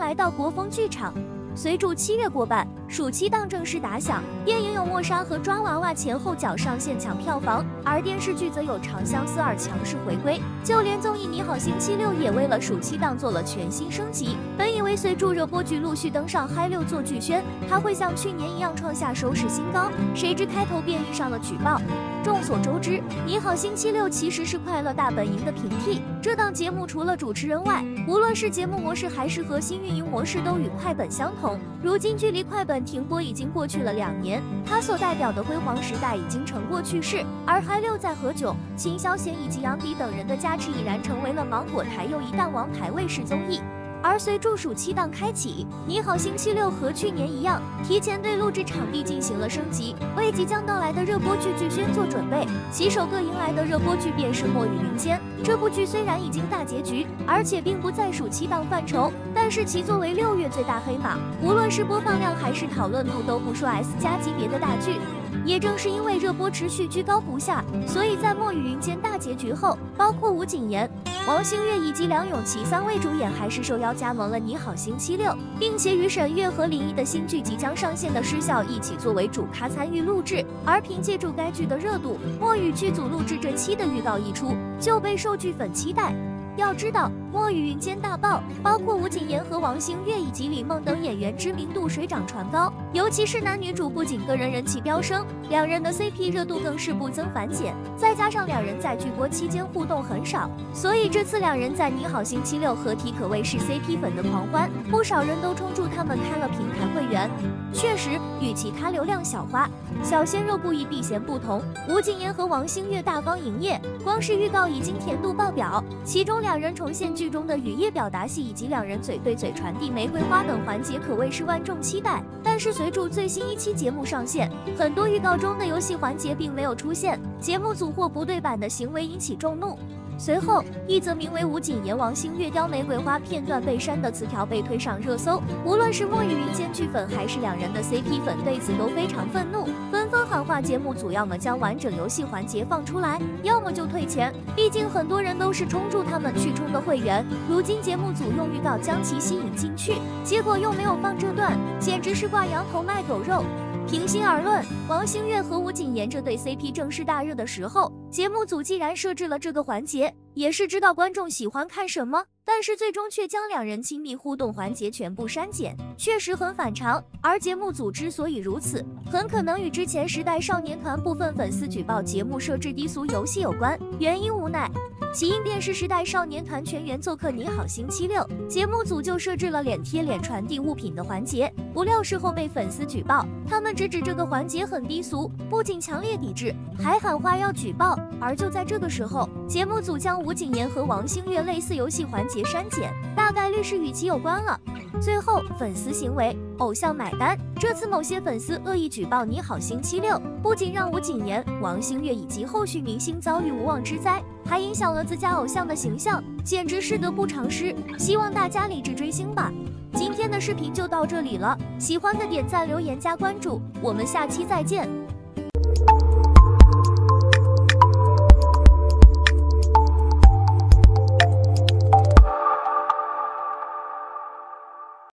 来到国风剧场。随着7月过半，暑期档正式打响，电影有《默杀》和《抓娃娃》前后脚上线抢票房，而电视剧则有《长相思2》强势回归，就连综艺《你好星期六》也为了暑期档做了全新升级。本以为随着热播剧陆续登上嗨6做剧宣，它会像去年一样创下收视新高，谁知开头便遇上了举报。众所周知，《你好星期六》其实是快乐大本营的平替。这档节目除了主持人外，无论是节目模式还是核心运营模式都与快本相同。如今距离快本停播已经过去了2年，它所代表的辉煌时代已经成过去式。而嗨6在何炅、秦霄贤以及杨迪等人的加持，已然成为了芒果台又一档王牌卫视综艺。而随着暑期档开启，你好星期六和去年一样，提前对录制场地进行了升级，为即将到来的热播剧剧宣做准备。其首个迎来的热播剧便是《墨雨云间》。这部剧虽然已经大结局，而且并不在暑期档范畴，但是其作为6月最大黑马，无论是播放量还是讨论度都不输 S 加级别的大剧。也正是因为热播持续居高不下，所以在《墨雨云间》大结局后，包括吴谨言、王星越以及梁咏琪3位主演还是受邀加盟了《你好星期六》，并且与沈月和林毅的新剧即将上线的《失效》一起作为主咖参与录制。而凭借住该剧的热度，墨雨剧组录制这期的预告一出，就备受剧粉期待。要知道，《墨雨云间》大爆，包括吴谨言和王星越以及李梦等演员知名度水涨船高，尤其是男女主不仅个人人气飙升，两人的 CP 热度更是不增反减。再加上两人在剧播期间互动很少，所以这次两人在《你好星期六》合体可谓是 CP 粉的狂欢，不少人都冲助他们开了平台会员。确实，与其他流量小花、小鲜肉不一避嫌不同，吴谨言和王星越大方营业，光是预告已经甜度爆表，其中两人重现剧中的语业表达戏以及两人嘴对嘴传递玫瑰花等环节可谓是万众期待。但是随着最新一期节目上线，很多预告中的游戏环节并没有出现，节目组或不对版的行为引起众怒。随后，一则名为吴谨言王星越叼玫瑰花片段被删的词条被推上热搜，无论是墨雨云间剧粉还是两人的 CP 粉对此都非常愤怒，纷纷喊话节目组要么将完整游戏环节放出来，要么就退钱，毕竟很多人都是冲助他们去充的会员，如今节目组用预告将其吸引进去，结果又没有放这段，简直是挂羊头卖狗肉。平心而论，王星越和吴谨言这对 CP 正是大热的时候，节目组既然设置了这个环节，也是知道观众喜欢看什么，但是最终却将两人亲密互动环节全部删减，确实很反常。而节目组之所以如此，很可能与之前时代少年团部分粉丝举报节目设置低俗游戏有关，原因无奈。起因便是时代少年团全员做客你好星期六，节目组就设置了脸贴脸传递物品的环节，不料事后被粉丝举报，他们直指这个环节很低俗，不仅强烈抵制，还喊话要举报。而就在这个时候，节目组将吴谨言和王星越类似游戏环节删减，大概率是与其有关了。最后，粉丝行为，偶像买单。这次某些粉丝恶意举报你好星期六，不仅让吴谨言、王星越以及后续明星遭遇无妄之灾，还影响了自家偶像的形象，简直是得不偿失。希望大家理智追星吧。今天的视频就到这里了，喜欢的点赞、留言、加关注，我们下期再见。